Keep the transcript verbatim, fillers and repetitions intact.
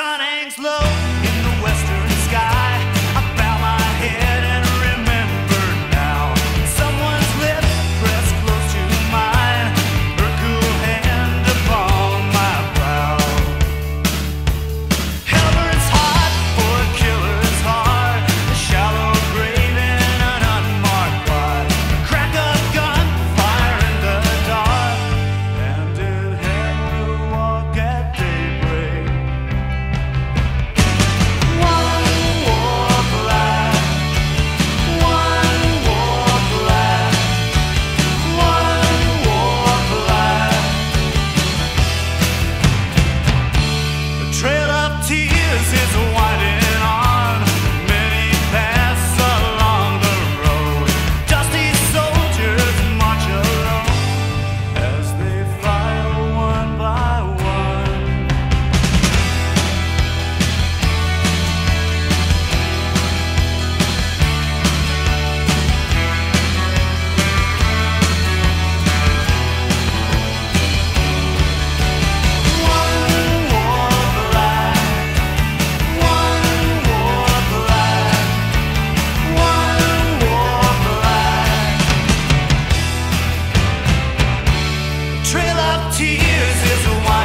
sun hangs low in the western sky. I bow my head and remember now. Someone's lips pressed close to mine, her cool hand upon my brow. Hell burns hot for a killer's heart, a shallow grave in an unmarked plot, a crack of gunfire in the dark, and in hell we'll walk at daybreak. One walk left, one walk left, one walk left. The trail of tears is winding on, many paths along the road. Dusty soldiers march alone as they file one by one. One walk left, one walk left, one walk left. The trail of tears is winding